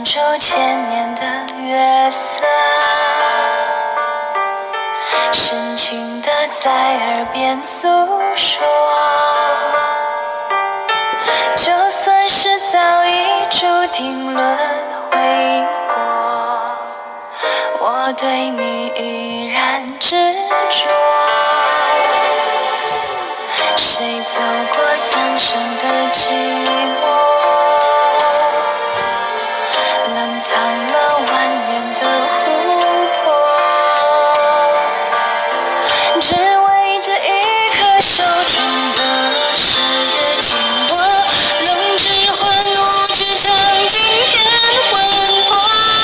烛千年的月色，深情地在耳边诉说。就算是早已注定轮回过，我对你依然执着。谁走过三生的寂寞，冷藏了万年的琥珀，只为这一颗手中的誓言紧握，龙之魂，雾之将今天魂魄。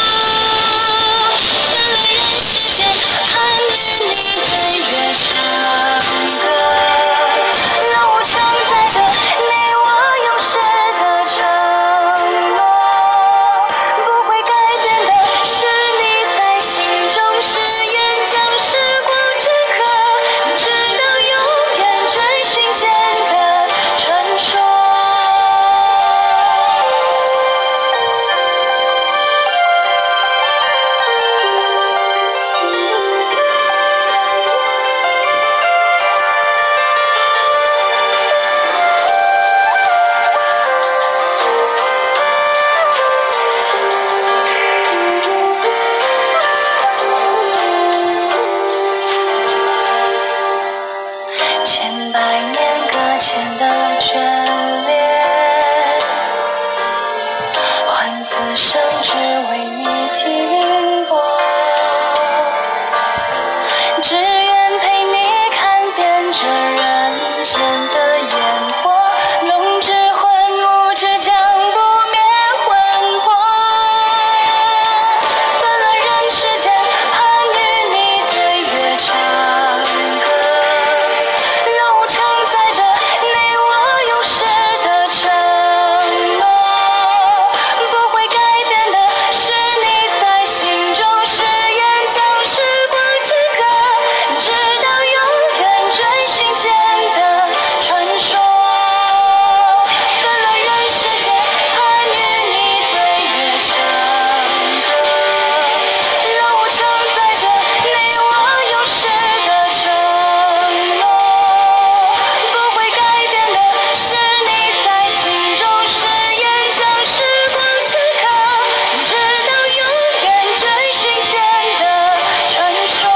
分了人世间，盼与你对月长歌，让我承载着你我永世的承诺。不会改变的是你在心中誓言，将时光之河，直到永远追寻间的传说。千百年搁浅的眷恋，换此生只为你停泊。只愿陪你看遍这人间的烟火，龙之魂，雾之将不灭魂魄。分了人世间，盼与你对月长歌，让我承载着你我永世的承诺。不会改变的是你在心中誓言，将时光之河，直到永远追寻间的传说。分了人世间，盼与你对月长歌，让我承载着你我永世的承诺。不会改变的是你在心中誓言，将时光之河，直到永远追寻间的传说。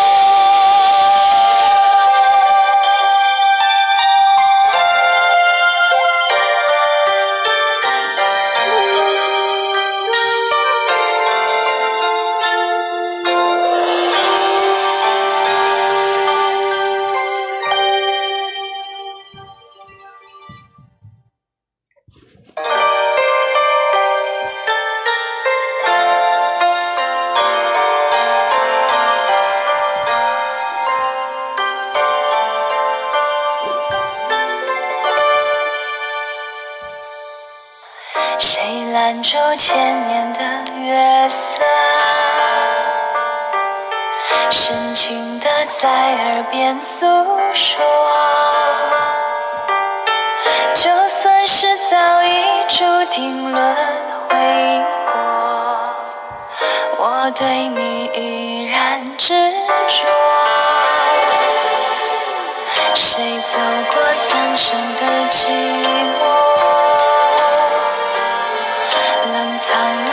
谁拦住千年的月色，深情地在耳边诉说。就算是早已注定轮回过，我对你依然执着。谁走过三生的寂寞，冷藏